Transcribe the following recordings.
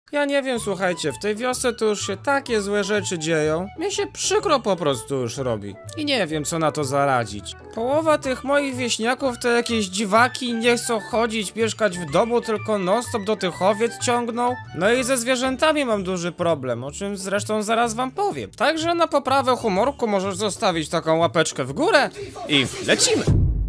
Ja nie wiem, słuchajcie, w tej wiosce to już się takie złe rzeczy dzieją. Mnie się przykro po prostu już robi. I nie wiem, co na to zaradzić. Połowa tych moich wieśniaków to jakieś dziwaki, nie chcą chodzić, mieszkać w domu, tylko non-stop do tych owiec ciągną. No i ze zwierzętami mam duży problem, o czym zresztą zaraz wam powiem. Także na poprawę humorku możesz zostawić taką łapeczkę w górę i lecimy!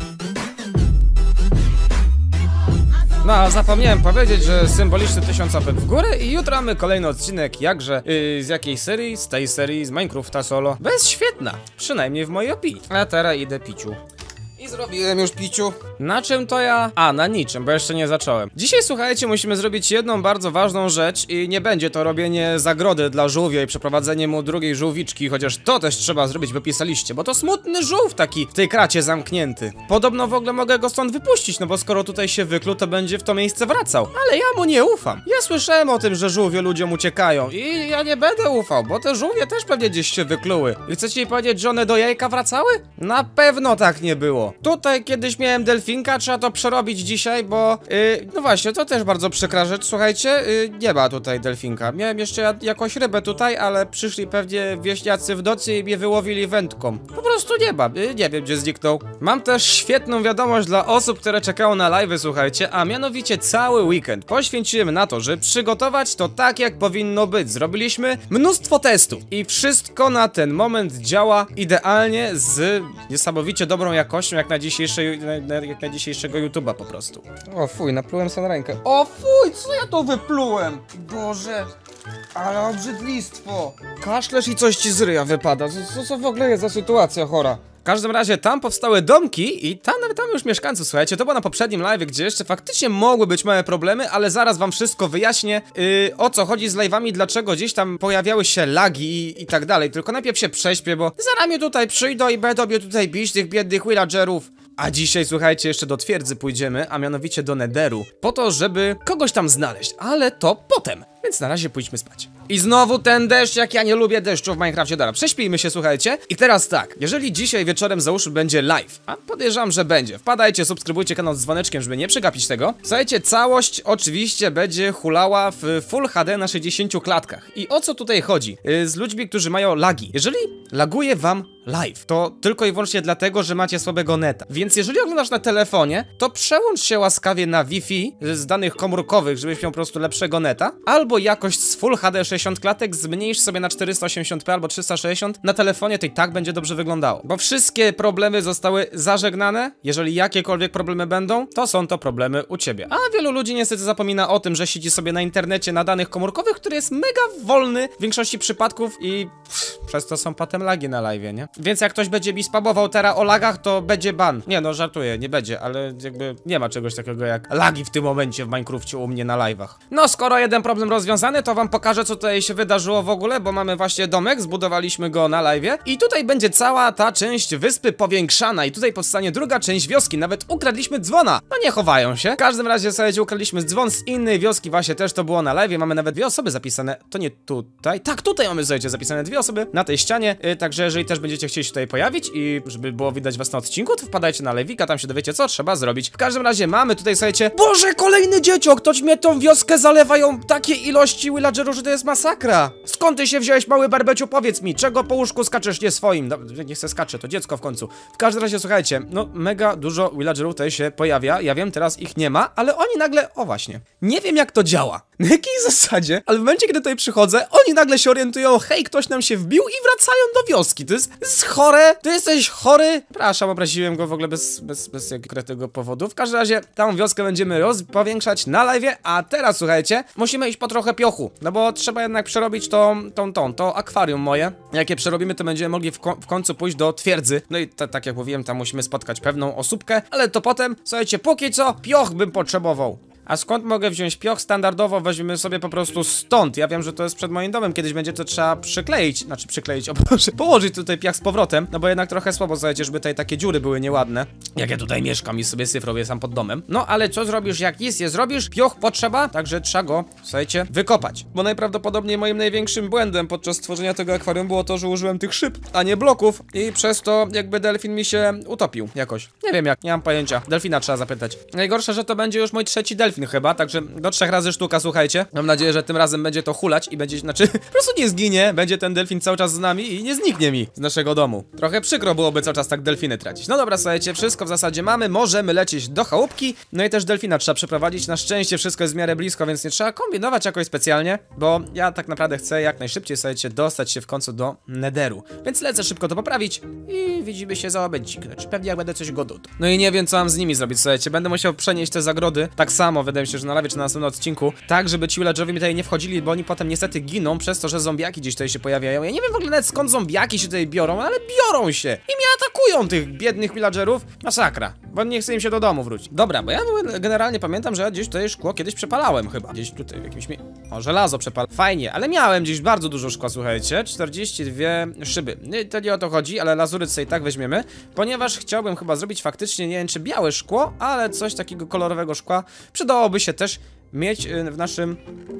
No, a zapomniałem powiedzieć, że symboliczny 1000 łapek w górę i jutro mamy kolejny odcinek, jakże, z jakiej serii? Z tej serii, z Minecrafta solo. Bezświetna, przynajmniej w mojej opinii. A teraz idę piciu. I zrobiłem już piciu. Na czym to ja? A, na niczym, bo jeszcze nie zacząłem. Dzisiaj, słuchajcie, musimy zrobić jedną bardzo ważną rzecz i nie będzie to robienie zagrody dla żółwia i przeprowadzenie mu drugiej żółwiczki, chociaż to też trzeba zrobić, wypisaliście, bo to smutny żółw taki w tej kracie zamknięty. Podobno w ogóle mogę go stąd wypuścić, no bo skoro tutaj się wykluł, to będzie w to miejsce wracał. Ale ja mu nie ufam. Ja słyszałem o tym, że żółwie ludziom uciekają i ja nie będę ufał, bo te żółwie też pewnie gdzieś się wykluły. I chcecie mi powiedzieć, że one do jajka wracały? Na pewno tak nie było. Tutaj kiedyś miałem delfinka, trzeba to przerobić dzisiaj, bo no właśnie, to też bardzo przykra rzecz, słuchajcie, nie ma tutaj delfinka. Miałem jeszcze jakąś rybę tutaj, ale przyszli pewnie wieśniacy w nocy i mnie wyłowili wędką. Po prostu nie ma, nie wiem gdzie zniknął. Mam też świetną wiadomość dla osób, które czekają na live'y, słuchajcie, a mianowicie cały weekend poświęciłem na to, żeby przygotować to tak jak powinno być. Zrobiliśmy mnóstwo testów i wszystko na ten moment działa idealnie z niesamowicie dobrą jakością, jak na dzisiejszego YouTube'a po prostu. O fuj, naplułem sobie na rękę. O fuj, co ja to wyplułem? Boże, ale obrzydlistwo. Kaszlesz i coś ci z ryja wypada. Co w ogóle jest za sytuacja chora? W każdym razie tam powstały domki i tam już mieszkańców, słuchajcie, to było na poprzednim live, gdzie jeszcze faktycznie mogły być małe problemy, ale zaraz wam wszystko wyjaśnię, o co chodzi z live'ami, dlaczego gdzieś tam pojawiały się lagi i tak dalej, tylko najpierw się prześpię, bo zaraz mnie tutaj przyjdą i będą mnie tutaj bić, tych biednych villagerów. A dzisiaj, słuchajcie, jeszcze do twierdzy pójdziemy, a mianowicie do Netheru, po to, żeby kogoś tam znaleźć, ale to potem, więc na razie pójdźmy spać. I znowu ten deszcz, jak ja nie lubię deszczu w Minecrafcie. Dobra, prześpijmy się, słuchajcie. I teraz tak, jeżeli dzisiaj wieczorem załóżmy będzie live, a podejrzewam, że będzie, wpadajcie, subskrybujcie kanał z dzwoneczkiem, żeby nie przegapić tego. Słuchajcie, całość oczywiście będzie hulała w Full HD na 60 klatkach. I o co tutaj chodzi? Z ludźmi, którzy mają lagi. Jeżeli laguje wam live, to tylko i wyłącznie dlatego, że macie słabego neta. Więc jeżeli oglądasz na telefonie, to przełącz się łaskawie na Wi-Fi z danych komórkowych, żebyś miał po prostu lepszego neta, albo jakość z Full HD 60 klatek zmniejsz sobie na 480p albo 360 na telefonie, to i tak będzie dobrze wyglądało. Bo wszystkie problemy zostały zażegnane. Jeżeli jakiekolwiek problemy będą, to są to problemy u ciebie. A wielu ludzi niestety zapomina o tym, że siedzi sobie na internecie na danych komórkowych, który jest mega wolny w większości przypadków i przez to są potem lagi na live, nie? Więc jak ktoś będzie mi spamował teraz o lagach, to będzie ban. Nie no, żartuję, nie będzie, ale jakby nie ma czegoś takiego jak lagi w tym momencie w Minecrafcie u mnie na live'ach. No, skoro jeden problem rozwiązany, to wam pokażę, co tutaj się wydarzyło w ogóle, bo mamy właśnie domek, zbudowaliśmy go na live'ie i tutaj będzie cała ta część wyspy powiększana i tutaj powstanie druga część wioski, nawet ukradliśmy dzwona. No nie chowają się. W każdym razie, słuchajcie, ukradliśmy dzwon z innej wioski, właśnie też to było na live'ie, mamy nawet 2 osoby zapisane, to nie tutaj, tak, tutaj mamy, słuchajcie, zapisane 2 osoby na tej ścianie, także jeżeli też będziecie chcieli się tutaj pojawić i żeby było widać was na odcinku, to wpadajcie na live'ika, tam się dowiecie, co trzeba zrobić. W każdym razie mamy tutaj, słuchajcie, Boże, kolejny dzieciok, ktoś mnie tą wioskę zalewają takie ilości villagerów, że to jest masakra. Skąd ty się wziąłeś, mały barbeciu, powiedz mi, czego po łóżku skaczesz nie swoim? No, nie chcę skacze, to dziecko w końcu. W każdym razie, słuchajcie, no mega dużo villagerów tutaj się pojawia, ja wiem, teraz ich nie ma, ale oni nagle, o właśnie, nie wiem jak to działa, na jakiej zasadzie, ale w momencie, kiedy tutaj przychodzę, oni nagle się orientują, hej, ktoś nam się wbił i wracają do wioski, to jest chore, ty jesteś chory? Przepraszam, obraziłem go w ogóle bez konkretnego powodu. W każdym razie, tą wioskę będziemy powiększać na live'ie, a teraz, słuchajcie, musimy iść po trochę piochu, no bo trzeba jednak przerobić to akwarium moje. Jak je przerobimy, to będziemy mogli w końcu pójść do twierdzy. No i tak jak mówiłem, tam musimy spotkać pewną osóbkę, ale to potem, słuchajcie, póki co, pioch bym potrzebował. A skąd mogę wziąć pioch? Standardowo weźmiemy sobie po prostu stąd. Ja wiem, że to jest przed moim domem, kiedyś będzie to trzeba przykleić, znaczy przykleić, o Boże, położyć tutaj piach z powrotem, no bo jednak trochę słabo, słuchajcie, żeby tutaj takie dziury były nieładne. Jak ja tutaj mieszkam i sobie syf robię sam pod domem. No ale co zrobisz, jak nic nie zrobisz? Pioch potrzeba, także trzeba go, słuchajcie, wykopać. Bo najprawdopodobniej moim największym błędem podczas stworzenia tego akwarium było to, że użyłem tych szyb, a nie bloków i przez to jakby delfin mi się utopił jakoś. Nie wiem jak, nie mam pojęcia. Delfina trzeba zapytać. Najgorsze, że to będzie już mój 3. delfin. delfin chyba, także do 3 razy sztuka, słuchajcie. Mam nadzieję, że tym razem będzie to hulać i będzie, znaczy, po prostu nie zginie, będzie ten delfin cały czas z nami i nie zniknie mi z naszego domu. Trochę przykro byłoby cały czas tak delfiny tracić. No dobra, słuchajcie, wszystko w zasadzie mamy, możemy lecieć do chałupki, no i też delfina trzeba przeprowadzić. Na szczęście wszystko jest w miarę blisko, więc nie trzeba kombinować jakoś specjalnie, bo ja tak naprawdę chcę jak najszybciej, słuchajcie, dostać się w końcu do Netheru. Więc lecę szybko to poprawić i widzimy się za momencik, znaczy pewnie jak będę coś gotował. No i nie wiem, co mam z nimi zrobić, słuchajcie, będę musiał przenieść te zagrody, tak samo, wydaje mi się, że na live czy na następnym odcinku, tak, żeby ci villagerowie mi tutaj nie wchodzili, bo oni potem niestety giną przez to, że zombiaki gdzieś tutaj się pojawiają. Ja nie wiem w ogóle nawet skąd zombiaki się tutaj biorą, ale biorą się i mnie atakują tych biednych villagerów. Masakra, bo nie chcę im się do domu wrócić. Dobra, bo ja generalnie pamiętam, że ja gdzieś tutaj szkło kiedyś przepalałem chyba. Gdzieś tutaj w jakimś o, żelazo przepalałem. Fajnie, ale miałem gdzieś bardzo dużo szkła, słuchajcie. 42 szyby. To nie o to chodzi, ale lazuryt sobie i tak weźmiemy, ponieważ chciałbym chyba zrobić faktycznie, nie wiem czy białe szkło, ale coś takiego kolorowego szkła przydałoby się też mieć w naszym...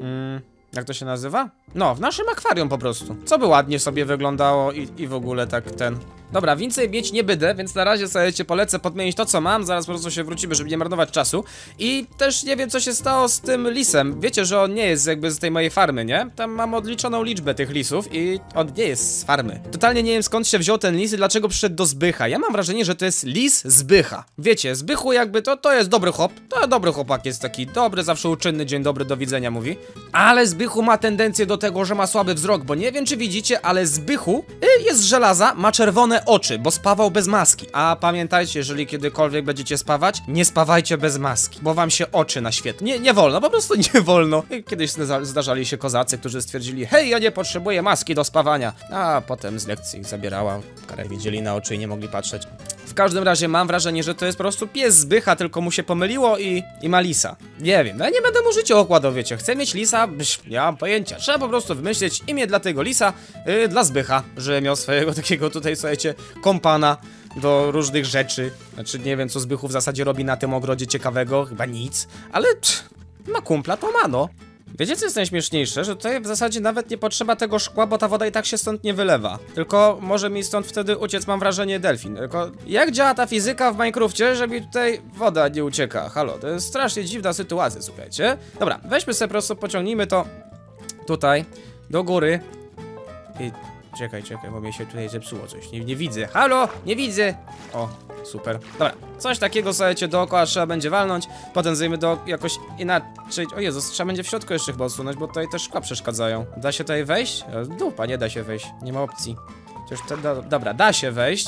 jak to się nazywa? No, w naszym akwarium po prostu. Co by ładnie sobie wyglądało i w ogóle tak ten... Dobra, więcej mieć nie będę, więc na razie sobie polecę podmienić to, co mam. Zaraz po prostu się wrócimy, żeby nie marnować czasu. I też nie wiem, co się stało z tym lisem. Wiecie, że on nie jest jakby z tej mojej farmy, nie? Tam mam odliczoną liczbę tych lisów i on nie jest z farmy. Totalnie nie wiem, skąd się wziął ten lis i dlaczego przyszedł do Zbycha. Ja mam wrażenie, że to jest lis Zbycha. Wiecie, Zbychu jakby to jest dobry chłop. To dobry chłopak jest taki dobry, zawsze uczynny, dzień dobry, do widzenia mówi. Ale Zbychu ma tendencję do tego, że ma słaby wzrok, bo nie wiem, czy widzicie, ale Zbychu jest z żelaza, ma czerwone oczy, bo spawał bez maski. A pamiętajcie, jeżeli kiedykolwiek będziecie spawać, nie spawajcie bez maski, bo wam się oczy naświetlą. Nie wolno, po prostu nie wolno. Kiedyś zdarzali się kozacy, którzy stwierdzili: hej, ja nie potrzebuję maski do spawania. A potem z lekcji zabierała, karę widzieli na oczy i nie mogli patrzeć. W każdym razie mam wrażenie, że to jest po prostu pies Zbycha, tylko mu się pomyliło i ma lisa. Nie wiem, no ja nie będę mu życie okładał, wiecie. Chcę mieć lisa, nie mam pojęcia. Trzeba po prostu wymyślić imię dla tego lisa, dla Zbycha, że miał swojego takiego tutaj, słuchajcie, kompana do różnych rzeczy. Znaczy nie wiem, co Zbychu w zasadzie robi na tym ogrodzie ciekawego, chyba nic, ale ma kumpla, to ma, no. Wiecie, co jest najśmieszniejsze? Że tutaj w zasadzie nawet nie potrzeba tego szkła, bo ta woda i tak się stąd nie wylewa. Tylko może mi stąd wtedy uciec, mam wrażenie, delfin. Tylko jak działa ta fizyka w Minecrafcie, że mi tutaj woda nie ucieka? Halo, to jest strasznie dziwna sytuacja, słuchajcie. Dobra, weźmy sobie po prostu, pociągnijmy to tutaj do góry. I czekaj, bo mi się tutaj zepsuło coś. Nie widzę. Halo, nie widzę. O, super. Dobra, coś takiego, słuchajcie, dookoła trzeba będzie walnąć. Potem zejmy do jakoś inaczej. O Jezus, trzeba będzie w środku jeszcze chyba odsunąć, bo tutaj też szkła przeszkadzają. Da się tutaj wejść? Dupa, nie da się wejść. Nie ma opcji. Dobra, da się wejść.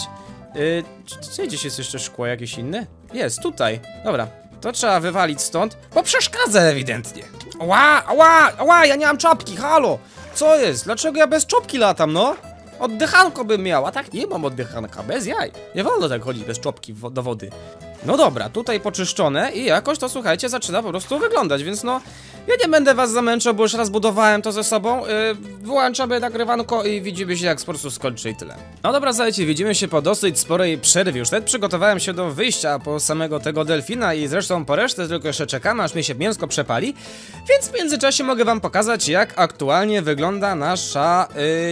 Czy gdzieś jest jeszcze szkło jakieś inne? Jest, tutaj. Dobra, to trzeba wywalić stąd, bo przeszkadza ewidentnie. Ała, ja nie mam czapki, halo! Co jest? Dlaczego ja bez czopki latam, no? Oddychanko bym miał, a tak nie mam oddychanka, bez jaj. Nie wolno tak chodzić bez czopki do wody. No dobra, tutaj poczyszczone i jakoś to, słuchajcie, zaczyna po prostu wyglądać, więc no... Ja nie będę was zamęczał, bo już raz budowałem to ze sobą. Wyłączamy nagrywanko i widzimy się, jak po prostu skończy i tyle. No dobra, słuchajcie, widzimy się po dosyć sporej przerwie. Już nawet przygotowałem się do wyjścia po samego tego delfina i zresztą po resztę tylko jeszcze czekamy, aż mi się mięsko przepali. Więc w międzyczasie mogę wam pokazać, jak aktualnie wygląda nasza...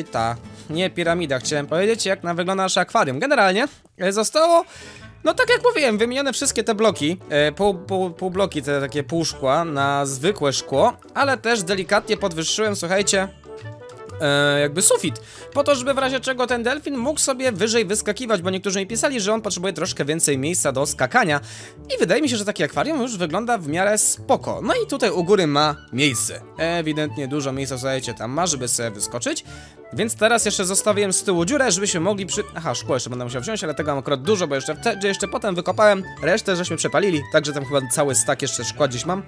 nie piramida, chciałem powiedzieć, jak wygląda nasze akwarium. Generalnie zostało... No tak jak mówiłem, wymienione wszystkie te bloki, pół bloki, te takie pół szkła na zwykłe szkło, ale też delikatnie podwyższyłem, słuchajcie, jakby sufit, po to, żeby w razie czego ten delfin mógł sobie wyżej wyskakiwać, bo niektórzy mi pisali, że on potrzebuje troszkę więcej miejsca do skakania i wydaje mi się, że takie akwarium już wygląda w miarę spoko. No i tutaj u góry ma miejsce, ewidentnie dużo miejsca, słuchajcie, tam ma, żeby sobie wyskoczyć. Więc teraz jeszcze zostawiłem z tyłu dziurę, żebyśmy mogli Aha, szkło jeszcze będę musiał wziąć, ale tego mam akurat dużo, bo jeszcze potem wykopałem, resztę żeśmy przepalili, także tam chyba cały stak jeszcze szkła gdzieś mam.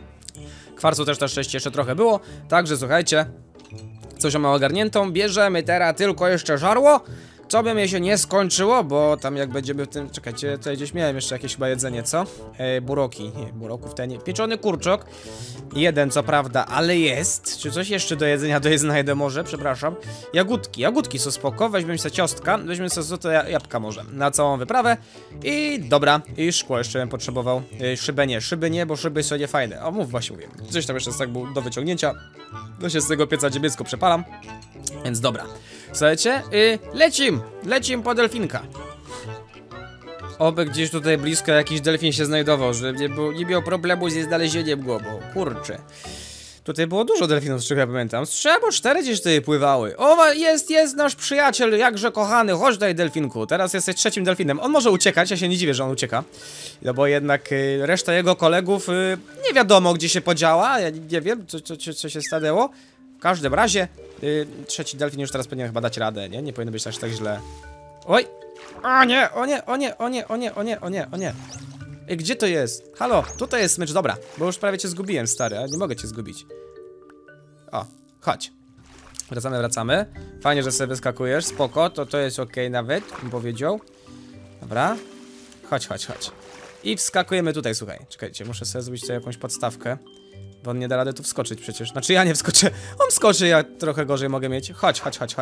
Kwarcu też na szczęście jeszcze trochę było, także słuchajcie, coś mamy ogarniętą, bierzemy teraz tylko jeszcze żarło, co by mi się nie skończyło, bo tam jak będziemy w tym... Czekajcie, tutaj gdzieś miałem jeszcze jakieś chyba jedzenie, co? Buroki, nie, buroków ten nie. Pieczony kurczak. Jeden co prawda, ale jest. Czy coś jeszcze do jedzenia znajdę może? Przepraszam. Jagódki są spoko, weźmiemy sobie ciostka, weźmiemy sobie złote jabłka może. Na całą wyprawę. I dobra, i szkło jeszcze bym potrzebował. Szyby nie, bo szyby są niefajne. O, mów właśnie mówię. Coś tam jeszcze tak było do wyciągnięcia. To się z tego pieca dziecko przepalam. Więc dobra. Słuchajcie, lecim po delfinka. Oby gdzieś tutaj blisko jakiś delfin się znajdował, żeby nie miał problemu ze znalezieniem go, bo kurczę. Tutaj było dużo delfinów, z czego ja pamiętam. Z 3 albo 4 gdzieś tutaj pływały. O, jest nasz przyjaciel, jakże kochany, chodź tutaj, delfinku. Teraz jesteś trzecim delfinem. On może uciekać, ja się nie dziwię, że on ucieka. No bo jednak reszta jego kolegów nie wiadomo, gdzie się podziała. Ja nie wiem, co się stanęło. W każdym razie trzeci delfin już teraz powinien chyba dać radę, nie? Nie powinno być aż tak źle. Oj! O nie, o nie, o nie, o nie, o nie, o nie, o nie, o nie. Ej, gdzie to jest? Halo, tutaj jest smycz, dobra. Bo już prawie cię zgubiłem, stary, a nie mogę cię zgubić. O, chodź. Wracamy. Fajnie, że sobie wyskakujesz, spoko, to jest okej nawet, bym powiedział. Dobra. Chodź. I wskakujemy tutaj, słuchaj. Czekajcie, muszę sobie zrobić tutaj jakąś podstawkę. Bo on nie da rady tu wskoczyć przecież. Znaczy ja nie wskoczę. On wskoczy, ja trochę gorzej mogę mieć. Chodź.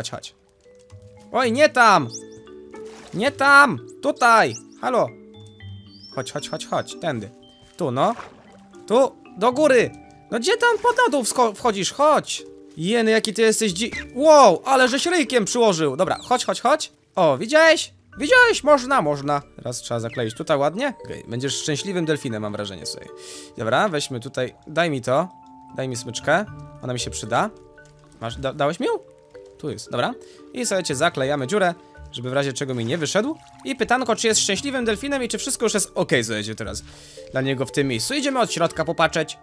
Oj, nie tam! Nie tam! Tutaj! Halo! Chodź, tędy. Tu, no. Tu, do góry! No gdzie tam pod dół wchodzisz? Chodź! Jeny, jaki ty jesteś Wow, ale żeś ryjkiem przyłożył. Dobra, chodź. O, widziałeś? Można. Teraz trzeba zakleić tutaj ładnie. Okej, będziesz szczęśliwym delfinem, mam wrażenie sobie. Dobra, weźmy tutaj, daj mi to. Daj mi smyczkę, ona mi się przyda. Masz, dałeś mi ją? Tu jest, dobra. I słuchajcie, zaklejamy dziurę, żeby w razie czego mi nie wyszedł. I pytanko, czy jest szczęśliwym delfinem i czy wszystko już jest okej, słuchajcie, teraz dla niego w tym miejscu. Idziemy od środka popatrzeć.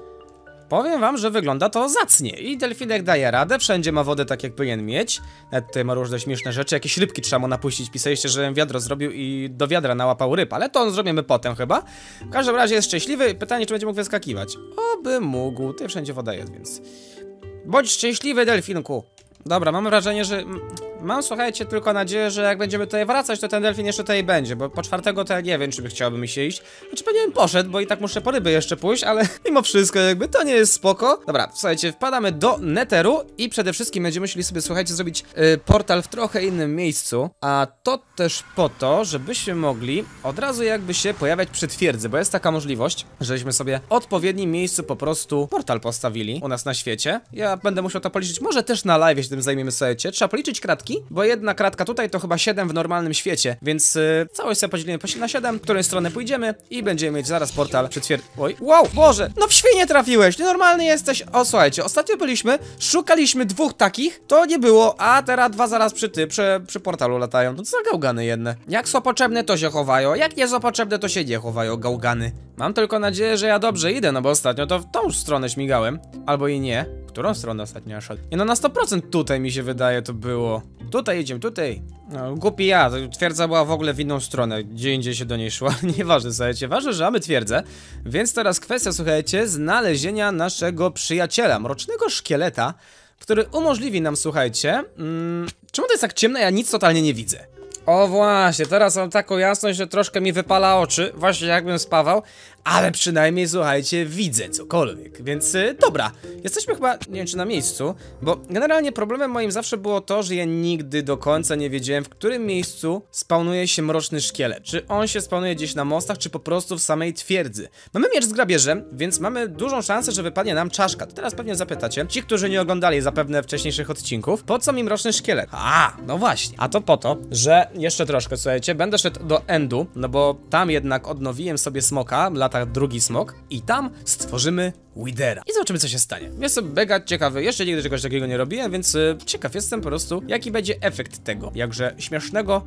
Powiem wam, że wygląda to zacnie i delfinek daje radę, wszędzie ma wodę tak jak powinien mieć. Nawet tutaj ma różne śmieszne rzeczy, jakieś rybki trzeba mu napuścić, pisaliście, że wiadro zrobił i do wiadra nałapał ryb, ale to zrobimy potem chyba. W każdym razie jest szczęśliwy, pytanie, czy będzie mógł wyskakiwać. Oby mógł, tutaj wszędzie woda jest, więc... Bądź szczęśliwy, delfinku. Dobra, mam wrażenie, że... Mam, słuchajcie, tylko nadzieję, że jak będziemy tutaj wracać, to ten delfin jeszcze tutaj będzie, bo po 4 to ja nie wiem, czy by chciałbym się iść. Znaczy pewnie bym poszedł, bo i tak muszę po ryby jeszcze pójść, ale mimo wszystko jakby to nie jest spoko. Dobra, słuchajcie, wpadamy do Netheru i przede wszystkim będziemy musieli sobie, słuchajcie, zrobić portal w trochę innym miejscu, a to też po to, żebyśmy mogli od razu jakby się pojawiać przy twierdzy, bo jest taka możliwość, żebyśmy sobie w odpowiednim miejscu po prostu portal postawili u nas na świecie. Ja będę musiał to policzyć, może też na live się tym zajmiemy, słuchajcie. Trzeba policzyć kratki, bo jedna kratka tutaj to chyba 7 w normalnym świecie, więc całość sobie podzielimy na 7, w której stronę pójdziemy i będziemy mieć zaraz portal przy twierdzy. Oj, wow, Boże, no w świnie trafiłeś, nienormalny jesteś. O, słuchajcie, ostatnio byliśmy, szukaliśmy 2 takich, to nie było, a teraz 2 zaraz przy portalu latają. No co za gałgany jedne. Jak są potrzebne, to się chowają, jak nie są potrzebne, to się nie chowają, gałgany. Mam tylko nadzieję, że ja dobrze idę, no bo ostatnio to w tą stronę śmigałem, albo i nie. Którą stronę ostatnio szedł? Nie, no na 100% tutaj mi się wydaje to było. Tutaj idziemy, tutaj. No, głupi ja, twierdza była w ogóle w inną stronę, gdzie indziej się do niej szło, ale nieważne, słuchajcie, ważne, że mamy twierdzę. Więc teraz kwestia, słuchajcie, znalezienia naszego przyjaciela, mrocznego szkieleta, który umożliwi nam, słuchajcie, czemu to jest tak ciemno, ja nic totalnie nie widzę. O właśnie, teraz mam taką jasność, że troszkę mi wypala oczy, właśnie jakbym spawał, ale przynajmniej, słuchajcie, widzę cokolwiek, więc dobra, jesteśmy chyba, nie wiem czy na miejscu, bo generalnie problemem moim zawsze było to, że ja nigdy do końca nie wiedziałem, w którym miejscu spawnuje się mroczny szkielet, czy on się spawnuje gdzieś na mostach, czy po prostu w samej twierdzy. Mamy miecz z grabieżem, więc mamy dużą szansę, że wypadnie nam czaszka. To teraz pewnie zapytacie, ci, którzy nie oglądali zapewne wcześniejszych odcinków, po co mi mroczny szkielet? A, no właśnie, a to po to, że jeszcze troszkę, słuchajcie, będę szedł do endu, no bo tam jednak odnowiłem sobie smoka, lata drugi smok i tam stworzymy Withera. I zobaczymy, co się stanie. Jestem mega ciekawy, jeszcze nigdy czegoś takiego nie robiłem, więc ciekaw jestem po prostu, jaki będzie efekt tego jakże śmiesznego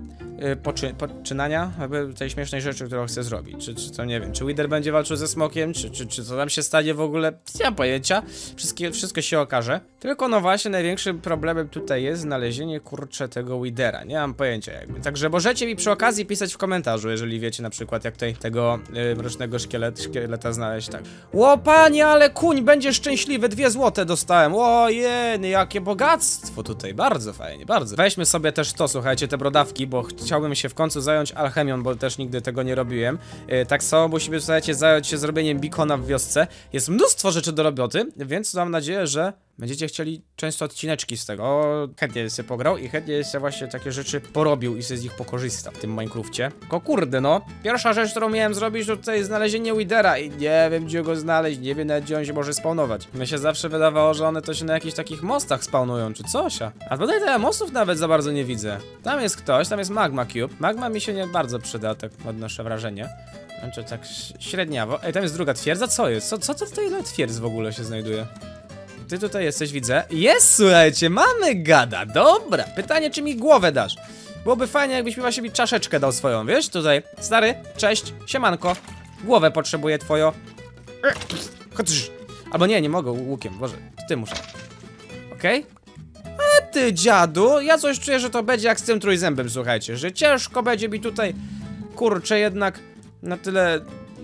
poczynania, jakby tej śmiesznej rzeczy, którą chcę zrobić. Czy to nie wiem, czy Wither będzie walczył ze smokiem, czy co tam się stanie w ogóle, nie mam pojęcia. Wszystko się okaże. Tylko no właśnie, największym problemem tutaj jest znalezienie, kurczę, tego Withera. Nie mam pojęcia jakby. Także możecie mi przy okazji pisać w komentarzu, jeżeli wiecie na przykład, jak tutaj tego mrocznego szkieleta znaleźć, tak. Ło, panie, ale kuń będzie szczęśliwy, 2 złote dostałem. Ojej, jakie bogactwo tutaj, bardzo fajnie, bardzo. Weźmy sobie też to, słuchajcie, te brodawki, bo chciałbym się w końcu zająć alchemią, bo też nigdy tego nie robiłem. Tak samo musimy, słuchajcie, zająć się zrobieniem beacona w wiosce. Jest mnóstwo rzeczy do roboty, więc mam nadzieję, że Będziecie chcieli często odcineczki z tego. O, chętnie sobie pograł i chętnie sobie właśnie takie rzeczy porobił i sobie z nich pokorzystał w tym Minecrafcie. Tylko kurde no, pierwsza rzecz, którą miałem zrobić, to tutaj znalezienie Withera i nie wiem gdzie go znaleźć, nie wiem nawet gdzie on się może spawnować. Mi się zawsze wydawało, że one to się na jakichś takich mostach spawnują czy coś, a tutaj te mostów nawet za bardzo nie widzę. Tam jest ktoś, tam jest Magma Cube. Magma mi się nie bardzo przyda, tak odnoszę wrażenie. Znaczy tak średniawo. Ej, tam jest druga twierdza, co jest? Co to tutaj ile twierdz w ogóle się znajduje? Ty tutaj jesteś, widzę. Jest, słuchajcie, mamy gada, dobra. Pytanie, czy mi głowę dasz? Byłoby fajnie, jakbyś mi właśnie czaszeczkę dał swoją, wiesz? Tutaj, stary, cześć, siemanko. Głowę potrzebuję twoją. Chodź. Albo nie mogę łukiem, boże, ty muszę. Okej? A ty, dziadu, ja coś czuję, że to będzie jak z tym trójzębem, słuchajcie, że ciężko będzie mi tutaj, kurczę, jednak na tyle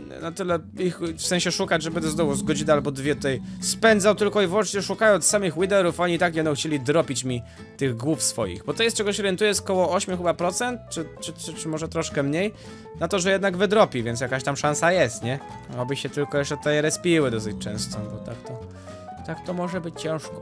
ich w sensie szukać, że będę znowu z godziny albo dwie tutaj spędzał tylko i wyłącznie szukając samych Witherów. Oni tak nie będą chcieli dropić mi tych głów swoich, bo to jest, czego się orientuję, jest koło 8 chyba procent, czy może troszkę mniej, na to, że jednak wydropi, więc jakaś tam szansa jest, nie? Oby się tylko jeszcze tutaj respiły dosyć często, bo tak to może być ciężko.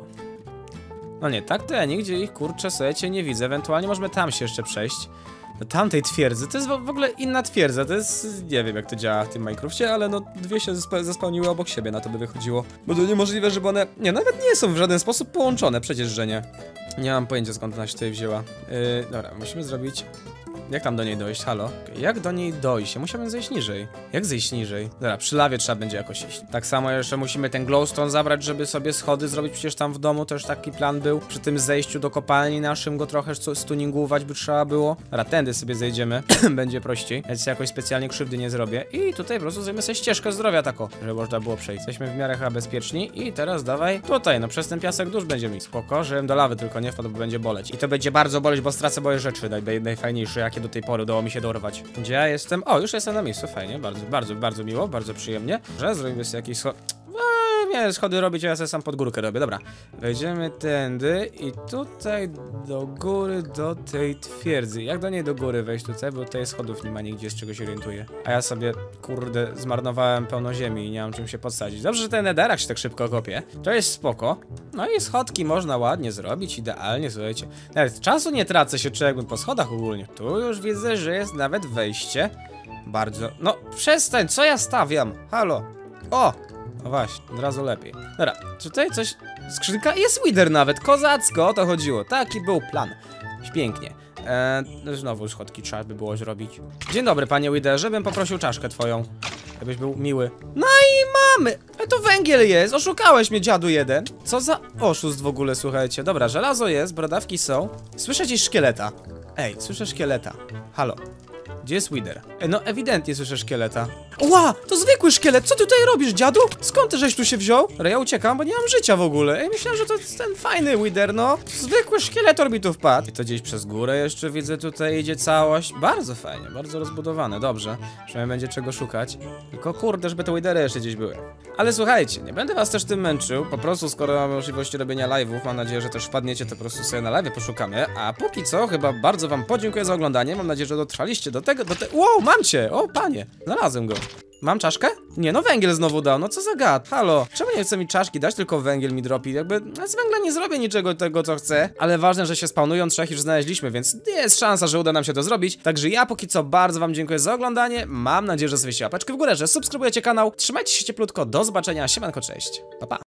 No nie, tak to ja nigdzie ich, kurczę, słuchajcie, nie widzę, ewentualnie możemy tam się jeszcze przejść. Do tamtej twierdzy, to jest w ogóle inna twierdza, to jest, nie wiem jak to działa w tym Minecrafcie, ale no dwie się zespełniły obok siebie, na to by wychodziło. Bo to niemożliwe, żeby one, nie, nawet nie są w żaden sposób połączone, przecież że nie. Nie mam pojęcia skąd ona się tutaj wzięła. Dobra, musimy zrobić... Jak tam do niej dojść? Halo? Jak do niej dojść? Ja musiałbym zejść niżej. Jak zejść niżej? Dobra, przy lawie trzeba będzie jakoś iść. Tak samo jeszcze musimy ten glowstone zabrać, żeby sobie schody zrobić. Przecież tam w domu też taki plan był. Przy tym zejściu do kopalni naszym go trochę stuningować by trzeba było. Dobra, tędy sobie zejdziemy. Będzie prościej. Ja sobie jakoś specjalnie krzywdy nie zrobię. I tutaj po prostu zrobimy sobie ścieżkę zdrowia taką, żeby można było przejść. Jesteśmy w miarę chyba bezpieczni. I teraz dawaj tutaj, no przez ten piasek dusz będzie mi. Spoko, żebym do lawy tylko nie wpadł, bo będzie boleć. I to będzie bardzo boleć, bo stracę moje rzeczy najfajniejsze, jakie do tej pory udało mi się dorwać. Gdzie ja jestem? O, już jestem na miejscu, fajnie, bardzo miło, bardzo przyjemnie. Że zrobimy sobie jakieś nie, schody robić, a ja sobie sam pod górkę robię, dobra. Wejdziemy tędy i tutaj do góry, do tej twierdzy. Jak do niej do góry wejść tutaj, bo tutaj schodów nie ma nigdzie, z czego się orientuję. A ja sobie, kurde, zmarnowałem pełno ziemi i nie mam czym się podsadzić. Dobrze, że ten netherrack się tak szybko kopie. To jest spoko. No i schodki można ładnie zrobić, idealnie, słuchajcie. Nawet czasu nie tracę się, czy jakbym po schodach ogólnie. Tu już widzę, że jest nawet wejście. Bardzo... No, przestań, co ja stawiam? Halo. O! No właśnie, od razu lepiej. Dobra, tutaj coś... Skrzynka jest Wither nawet, kozacko, o to chodziło. Taki był plan. Pięknie. Znowu schodki trzeba by było zrobić. Dzień dobry, panie Witherze, bym poprosił czaszkę twoją. Jakbyś był miły. No i mamy! To węgiel jest, oszukałeś mnie, dziadu jeden. Co za oszust w ogóle, słuchajcie. Dobra, żelazo jest, brodawki są. Słyszę gdzieś szkieleta. Ej, słyszę szkieleta. Halo. Gdzie jest Wither? No ewidentnie słyszę szkieleta. Ła! To zwykły szkielet! Co ty tutaj robisz, dziadu? Skąd ty żeś tu się wziął? Dobra, ja uciekam, bo nie mam życia w ogóle. Ej, myślałem, że to jest ten fajny Wither, no. Zwykły szkieletor mi tu wpadł. I to gdzieś przez górę jeszcze widzę, tutaj idzie całość. Bardzo fajnie, bardzo rozbudowane, dobrze. Przynajmniej będzie czego szukać. Tylko kurde, żeby te Withery jeszcze gdzieś były. Ale słuchajcie, nie będę was też tym męczył. Po prostu, skoro mamy możliwości robienia live'ów, mam nadzieję, że też wpadniecie, to po prostu sobie na live poszukamy. A póki co, chyba bardzo wam podziękuję za oglądanie. Mam nadzieję, że dotrwaliście do tego, Wow, mam cię! O, panie! Znalazłem go. Mam czaszkę? Nie, no węgiel znowu dał, no co za gad, halo. Czemu nie chce mi czaszki dać, tylko węgiel mi dropi? Jakby z węgla nie zrobię niczego tego, co chcę. Ale ważne, że się spawnują, trzech już znaleźliśmy, więc jest szansa, że uda nam się to zrobić. Także ja póki co bardzo wam dziękuję za oglądanie. Mam nadzieję, że zostawicie łapeczkę w górę, że subskrybujecie kanał. Trzymajcie się cieplutko, do zobaczenia, siemanko, cześć. Pa, pa.